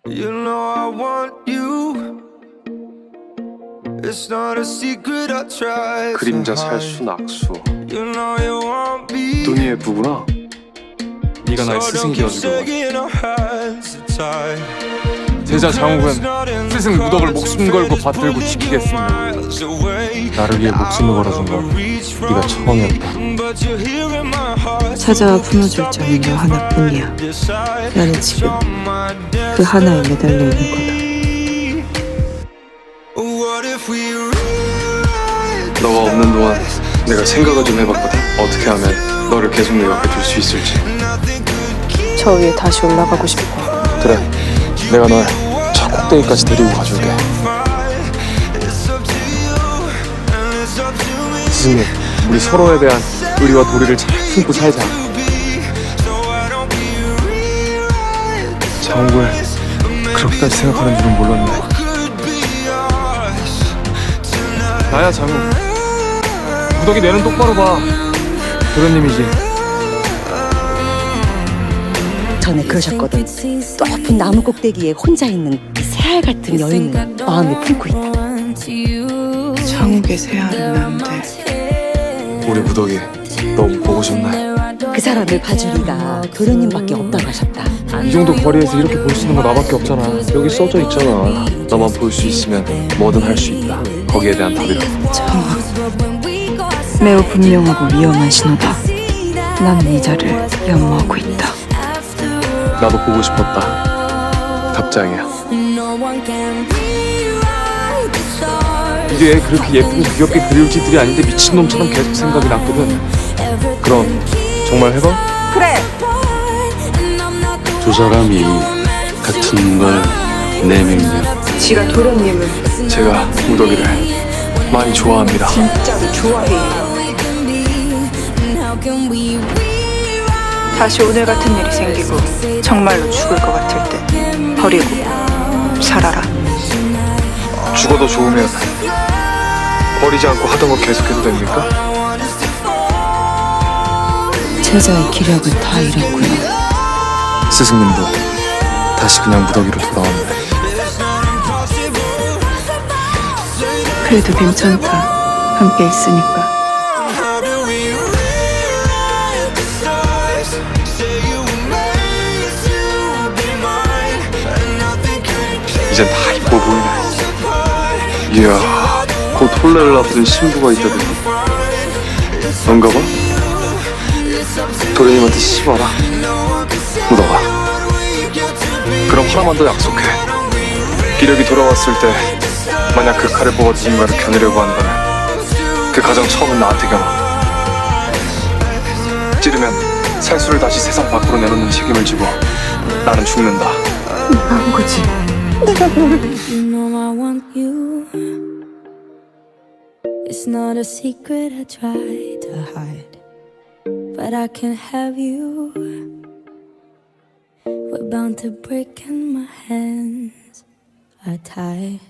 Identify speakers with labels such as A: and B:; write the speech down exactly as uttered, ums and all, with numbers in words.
A: You know I want you. It's not a secret I try.
B: 그림자 살수 낙수.
A: You know you want me.
B: 눈이 예쁘구나. 네가 날 스승이 되어주고.
C: 제자 장욱은 스승 무덕을 목숨 걸고 받들고 지키겠습니다. 나를 위해 목숨을 걸어준 건 네가 처음이었다.
D: 찾아와 품어줄 점은 너 하나뿐이야. 나는 지금 그 하나에 매달려 있는 거다.
B: 너가 없는 동안 내가 생각을 좀 해봤거든. 어떻게 하면 너를 계속 내 옆에 둘 수 있을지.
D: 저 위에 다시 올라가고 싶어.
C: 그래, 내가 널 저 꼭대기까지 데리고 가줄게. 스승님, 우리 서로에 대한 의리와 도리를 잘 품고 살자. 장욱을 그렇게까지 생각하는 줄은 몰랐네. 나야 장욱. 무덕이 내는 똑바로 봐. 도련님이지.
E: 전에 그러셨거든. 높은 나무 꼭대기에 혼자 있는 새알 같은 여인을 마음에 품고 있다.
D: 장욱의 새알은 난데.
B: 우리 무덕이 너무 보고 싶네.
E: 그 사람을 봐줄 리가 도련님밖에 없다고 하셨다.
C: 이 정도 거리에서 이렇게 볼 수 있는 거 나밖에 없잖아.
B: 여기 써져 있잖아. 너만 볼 수 있으면 뭐든 할 수 있다. 거기에 대한 답이라고.
D: 장욱, 매우 분명하고 위험한 신호다. 난 이자를 연모하고 있다.
B: 나도 보고 싶었다. 답장이야.
C: 이게 그렇게 예쁘고 귀엽게 그릴 짓들이 아닌데 미친놈처럼 계속 생각이 났거든. 그럼 정말 해봐?
E: 그래!
B: 두 사람이 같은 걸 내밀면
D: 지가 도련님을
B: 제가 무덕이를 많이 좋아합니다.
D: 진짜로 좋아해요. 다시 오늘 같은 일이 생기고 정말로 죽을 것 같을 때 버리고 살아라.
B: 죽어도 좋으면 버리지 않고 하던 거 계속해도 됩니까?
D: 제자의 기력을 다 잃었구나.
C: 스승님도 다시 그냥 무더기로 돌아왔네.
D: 그래도 괜찮다. 함께 있으니까.
B: 이젠 다 이뻐 보이네. 이야, 곧 혼례를 앞둔 신부가 있다더니. 넌가 봐? 도련님한테 씹어라. 무덕아. 그럼 하나만 더 약속해. 기력이 돌아왔을 때 만약 그 칼을 뽑아 누군가를 겨누려고 한다면 그 가장 처음은 나한테 겨눠. 찌르면 살수를 다시 세상 밖으로 내놓는 책임을 지고 나는 죽는다.
D: 한 거지.
E: 내가 너를 You know I want you. It's not a secret I try to hide, but I can't have you. We're bound to break and my hands are tied.